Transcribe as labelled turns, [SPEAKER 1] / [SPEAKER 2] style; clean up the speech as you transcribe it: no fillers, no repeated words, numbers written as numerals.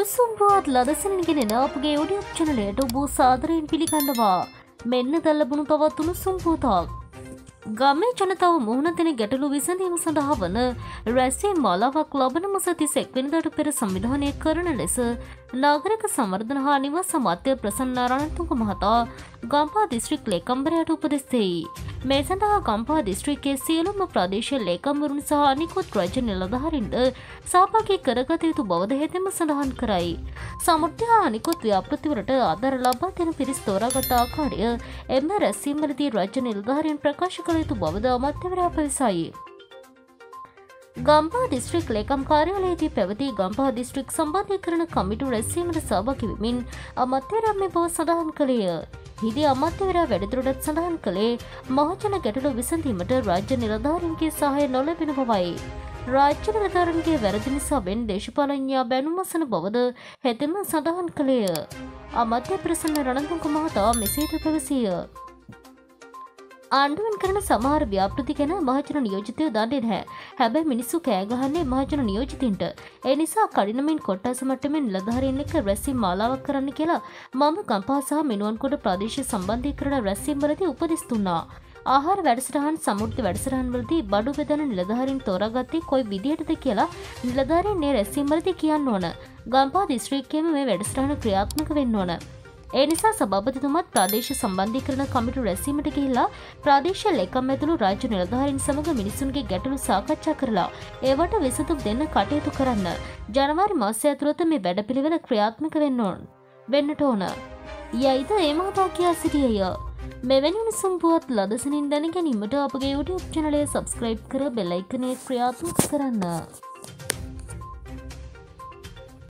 [SPEAKER 1] උණුසුම් පුවත් ලදසනින් ගෙනෙන අපගේ YouTube channelයට ඔබ සාදරයෙන් පිළිගන්නවා. මෙන්න දැල්ලබුණු තවත් උණුසුම් පුවතක්. ගමේ ජනතාව මුහුණ දෙන ගැටලු විසඳීම සඳහා වන රැස්වීම් මාලාවක් ලබන මාස 31 වෙනිදාට පෙර සංවිධානය කරන ලෙස නාගරික සංවර්ධන හා නිවාස අමාත්‍ය ප්‍රසන්න රණතුංග මහතා ගම්පහ දිස්ත්‍රික් ලේකම්වරයාට උපදෙස් දෙයි. මේ සඳහා ගම්පහ දිස්ත්‍රික්කයේ සියලුම ප්‍රදේශීය ලේකම්වරුන් සහ අනිකුත් රාජ්‍ය නිලධාරීන්ට සහභාගී කරගත යුතු බවද හෙතෙම සඳහන් කරයි. සමුද්‍රය හා අනිකුත් ව්‍යාපෘතිවලට ආධාර ලබා දෙන පිරිස් තෝරාගත් ආකාරය එම රැස්වීම්වලදී රාජ්‍ය නිලධාරීන් ප්‍රකාශ කළ යුතු බවද අමාත්‍යවරයා පැවසයි. ගම්පහ දිස්ත්‍රික් ලේකම් කාර්යාලයේදී පැවති ගම්පහ දිස්ත්‍රික් සම්බන්ධීකරණ කමිටු රැස්වීමට සහභාගී වෙමින් අමාත්‍යවරයා මේ බව සඳහන් කළේය. හිදී අමාත්‍යවරයා වැඩිදුරටත් සඳහන් කළේ මහජන ගැටලු විසඳීමට රාජ්‍ය නිලධාරීන්ගේ සහාය නොලැබෙන බවයි. රාජ්‍ය නිලධාරීන්ගේ වැරදි නිසා වෙන් දේශපාලඥයා බැනුම් අසන බවද හෙතෙම සඳහන් කළේය. අමාත්‍ය ප්‍රසන්න රණතුංග මහතා මෙසේද පැවසිය. ආණ්ඩුවෙන් කරන සමහර ව්‍යාපෘති ගැන මහජන නියෝජිතයෝ දන්නේ නැහැ. හැබැයි මිනිස්සු කෑ ගහන්නේ මහජන නියෝජිතින්ට. ඒ නිසා කඩිනමින් කොට්ටාස මට්ටමින් නිලධාරීන් එක්ක රැස්වීම් මාලාවක් කරන්න කියලා මම ගම්පහ සහ මිනුවන්කොඩ ප්‍රාදේශීය සම්බන්ධීකරණ රැස්වීම්වලදී උපදෙස් දුන්නා. ආහාර වැඩසටහන් සමෘද්ධි වැඩසටහන්වලදී බඩු බෙදන නිලධාරීන් තෝරාගත්තේ කොයි විදියටද කියලා නිලධාරීන් මේ රැස්වීම්වලදී කියන්න ඕන. ගම්පහ දිස්ත්‍රික්කයේම මේ වැඩසටහන ක්‍රියාත්මක වෙන්න ඕන. ඒ නිසා සභාපතිතුමත් ප්‍රාදේශීය සම්බන්ධීකරණ කමිටු රැස්වීමට ගිහිල්ලා ප්‍රාදේශීය ලේකම් ඇතුළු රාජ්‍ය නිලධාරීන් සමග මිනිසුන්ගේ ගැටලු සාකච්ඡා කරලා ඒවට විසඳුම් දෙන්න කටයුතු කරන්න. ජනවාරි මාසය ඇතුළත මේ වැඩපිළිවෙල ක්‍රියාත්මක වෙන්නට ඕන. යයිද ඒ මහතා කියා සිටියේය. මෙවැනි උණුසුම් පුවත් ලදසනින් දැන ගැනීමට අපගේ YouTube channel එක subscribe කර bell icon එක ක්‍රියාත්මක කරන්න.